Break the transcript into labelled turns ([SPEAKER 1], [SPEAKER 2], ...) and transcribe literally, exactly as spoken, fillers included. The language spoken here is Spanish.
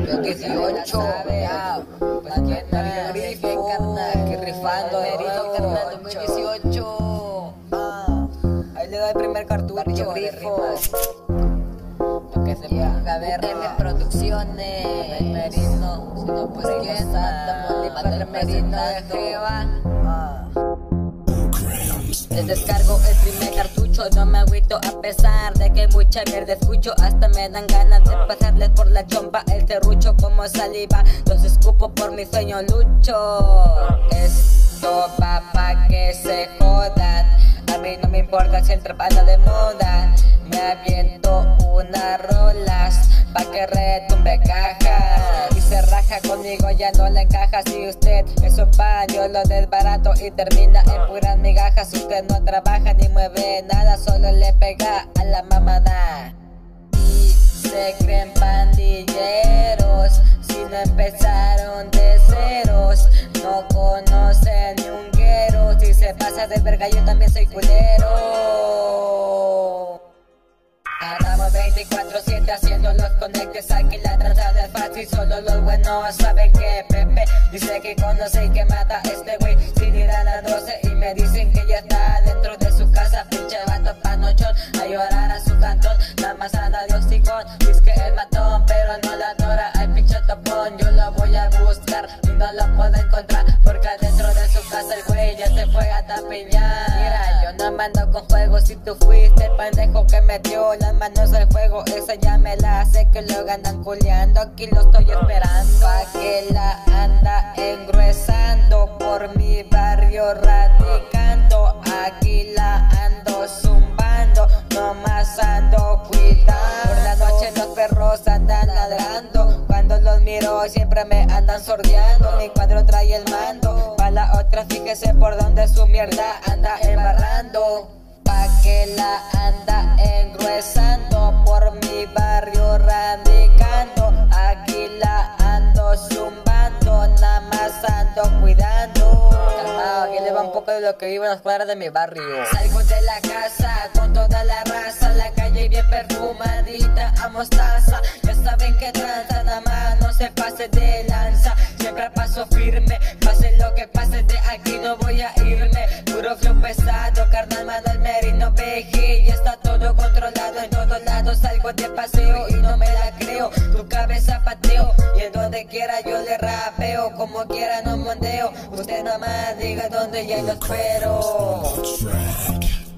[SPEAKER 1] los dieciocho, ya, pues quién más, grifo, que rifando, Merito, carnal, dos mil dieciocho, ah, ahí le doy el primer cartucho, grifo, lo que se ponga a ver, M Producciones, el Merino, si no pues quién más, el Merino de Jeva, ah. Les descargo el primer cartucho, no me agüito a pesar de que mucha mierda escucho. Hasta me dan ganas de pasarles por la chompa el serrucho como saliva. Los escupo por mi sueño lucho. Esto va pa' que se jodan. A mí no me importa si el trap anda de moda. Me aviento unas rolas pa' que retumbe caja. Y se raja conmigo, ya no le encaja. Si usted es un pan, yo lo desbarato y termina en puras migajas. Usted no trabaja ni mueve nada, solo le pega a la mamada. Y se creen pandilleros si no empezaron de ceros. No conocen ni un guero. Si se pasa de verga, yo también soy culero. Andamos veinticuatro siete haciendo los conectes. Aquí la transada es fácil, solo los buenos saben que Pepe dice que conoce y que mata a este güey. Si tiran las doce y me dicen que ya está dentro de su casa, pinche vato panochón, a llorar a su cantón. Nada más anda de hocicón, dice que es matón, pero no la adora al pinche topón. Yo lo voy a buscar y no lo puedo encontrar, porque adentro de su casa el güey ya se fue a tapiñar. Mira, yo no mando con juegos, si tú fuiste el pendejo que metió las manos al fuego, esa ya me la sé que luego andan culeando. Aquí lo estoy esperando, pa' que la anda engruesando por mi barrio radicando. Aquí la ando zumbando, nomás ando cuidando. Por la noche los perros andan ladrando, cuando los miro siempre me andan sordeando. Mi cuadro trae el mando, pa' la otra fíjese por donde su mierda anda embarrando. Pa' que la anda engruesando por mi barrio radicando. Aquí la ando zumbando, nada más ando cuidando. Calmado, aquí le va un poco de lo que vivo en las cuadras de mi barrio. Salgo de la casa con toda la raza, la calle bien perfumadita a mostaza. Ya saben que tranza, nada más no se pase de lanza. Siempre paso firme, pase lo que pase, de aquí no voy a irme. Puro flow pesado, carnal, mano el Merino B G. Ya está todo controlado, en todos lados salgo de paseo y no me la creo. Tu cabeza pateo y en donde quiera yo le rapeo. Como quiera no mondeo, usted nomás diga dónde ya lo espero.